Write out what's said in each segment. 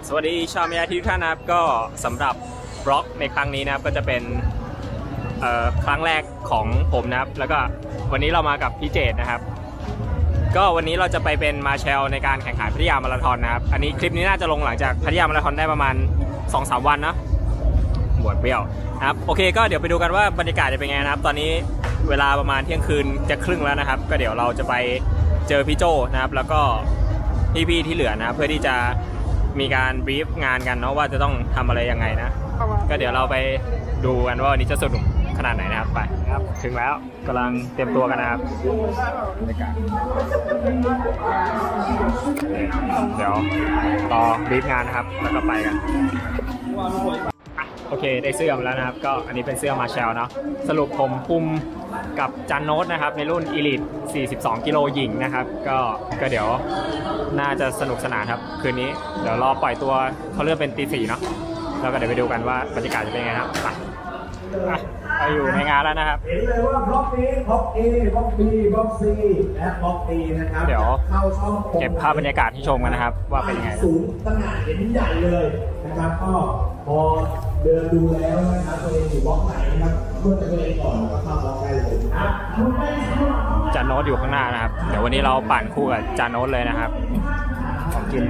สวัสดีชาวเมียทุกท่านนะครับก็สำหรับบล็อกในครั้งนี้นะครับก็จะเป็นครั้งแรกของผมนะครับแล้วก็วันนี้เรามากับพี่เจตนะครับก็วันนี้เราจะไปเป็นมาแชลในการแข่งขันพัทยามาราธอนนะครับอันนี้คลิปนี้น่าจะลงหลังจากพัทยามาราธอนได้ประมาณ 2-3 วันนะบวชเปรี้ยวนะครับโอเคก็เดี๋ยวไปดูกันว่าบรรยากาศจะเป็นไงนะครับตอนนี้เวลาประมาณเที่ยงคืนจะครึ่งแล้วนะครับก็เดี๋ยวเราจะไปเจอพี่โจนะครับแล้วก็พี่ๆที่เหลือนะเพื่อที่จะมีการบรีฟงานกันเนาะว่าจะต้องทำอะไรยังไงนะก็เดี๋ยวเราไปดูกันว่าวันนี้จะสนุกขนาดไหนนะครับไปครับถึงแล้วกำลังเตรียมตัวกันนะครับเดี๋ยวรอบรีฟงานนะครับแล้วก็ไปกันโอเคได้เสื้อมาแล้วนะครับก็อันนี้เป็นเสื้อมาแชลเนาะสรุปผมคุมกับจันโนตนะครับในรุ่น Elite 42 กิโลหญิงนะครับก็เดี๋ยวน่าจะสนุกสนานครับคืนนี้เดี๋ยวรอปล่อยตัวเขาเลื่อนเป็นตี 4เนาะแล้วก็เดี๋ยวไปดูกันว่าบรรยากาศจะเป็นไงครับไปอยู่ในงานแล้วนะครับเห็นเลยว่าบล็อกนี้บล็อก A บล็อก B บล็อก C และบล็อก D นะครับเดี๋ยวเข้าช่องเก็บภาพบรรยากาศที่ชมกันนะครับว่าเป็นยังไงสูงขนาดเห็นใหญ่เลยนะครับก็พอเดินดูแล้วนะครับตัวเองอยู่บล็อกไหนนะครับเมื่อตัวเองก่อนก็เข้าบล็อกได้เลยนะจานโน้ตอยู่ข้างหน้านะครับเดี๋ยววันนี้เราปั่นคู่กับจานโน้ตเลยนะครับของกิน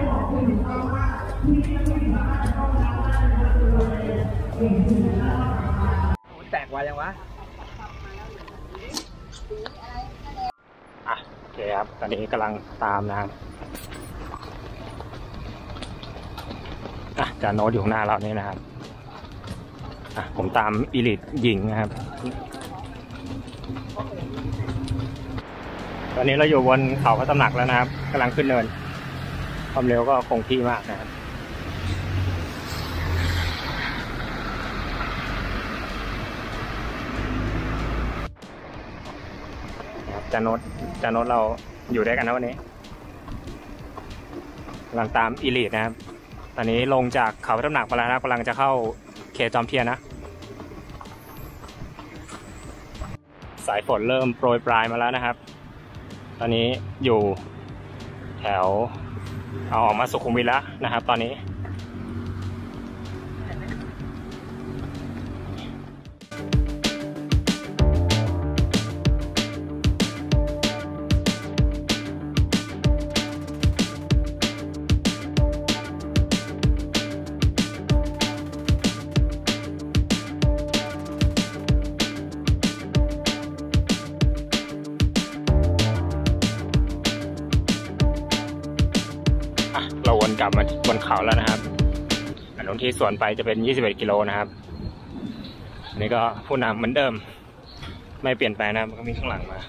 แตกไวยังวะโอเคครับตอนนี้กำลังตามนะครับจานโน้ตอยู่ข้างหน้าเรานี่นะครับผมตามอีลิทหญิงนะครับตอนนี้เราอยู่บนเขาพระตำหนักแล้วนะครับกำลังขึ้นเนินความเร็วก็คงที่มากนะครับจานโน้ตเราอยู่ด้วยกันนะวันนี้กำลังตามอีลิทนะครับตอนนี้ลงจากเขาพระตำหนักมาแล้วนะกำลังจะเข้าเขตจอมเทียนนะสายฝนเริ่มโปรยปลายมาแล้วนะครับตอนนี้อยู่แถวเอาออกมาสุขุมวิทแล้วนะครับตอนนี้เราวนกลับมาบนเขาแล้วนะครับอันนู้นที่สวนไปจะเป็น21 กิโลนะครับอันนี้ก็ผู้นำเหมือนเดิมไม่เปลี่ยนแปลงนะมันก็มีข้างหลังมา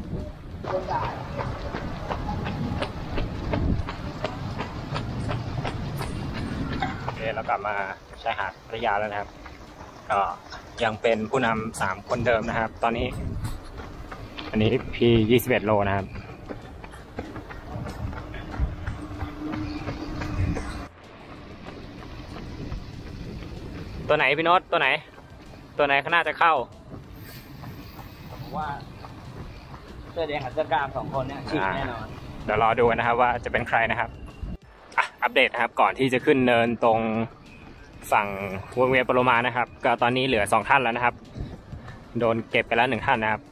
โอเคเรากลับมาชายหาดพัทยาแล้วนะครับก็ยังเป็นผู้นำ3 คนเดิมนะครับตอนนี้อันนี้พี่21 โลนะครับตัวไหนพี่โน้ตตัวไหนข้างหน้าจะเข้าผมว่าเสื้อแดงกับเสื้อกล้าม2 คนเนี่ยฉีกแน่นอนเดี๋ยวรอดูนะครับว่าจะเป็นใครนะครับอัปเดตนะครับก่อนที่จะขึ้นเนินตรงฝั่งวงเวียนปโรมานะครับก็ตอนนี้เหลือ2 ท่านแล้วนะครับโดนเก็บไปแล้ว1 ท่านนะครับ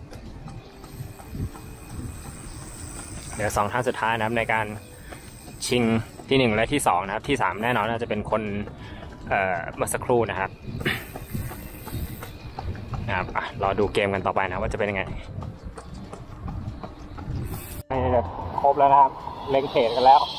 เหลือ2 ท่านสุดท้ายนะครับในการชิงที่1และที่2นะครับที่3แน่นอนน่าจะเป็นคนเมื่อสักครู่นะครับรอดูเกมกันต่อไปนะว่าจะเป็นยังไงครบแล้วนะครับเล็งเขตกันแล้ว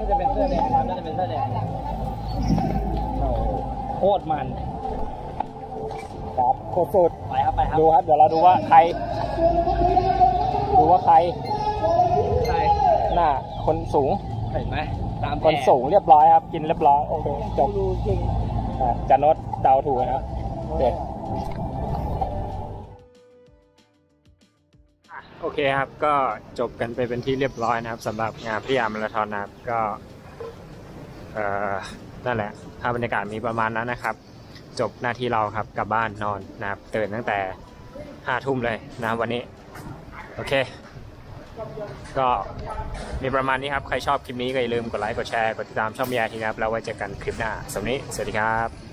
น่าจะเป็นเสื้อแดงครับน่าจะเป็นเสื้อแดงโคตรมันครับโคตรสุดไปครับไปครับดูครับเดี๋ยวเราดูว่าใครใช่หน้าคนสูงเห็นไหมตามแผคนสูงเรียบร้อยครับกินเรียบร้อยโอเคจบดูจริงจะโน้ตเดาถูกนะครับโอเคครับก็จบกันไปเป็นที่เรียบร้อยนะครับสำหรับงานพิยามาราธอนนะครับก็นั่นแหละภาพบรรยากาศมีประมาณนั้นนะครับจบหน้าที่เราครับกลับบ้านนอนนะครับตื่นตั้งแต่5 ทุ่มเลยนะวันนี้โอเคก็มีประมาณนี้ครับใครชอบคลิปนี้ก็อย่าลืมกดไลค์กดแชร์กดติดตามช่องมีอาทีนะครับแล้วไว้เจอกันคลิปหน้าสำหรับนี้สวัสดีครับ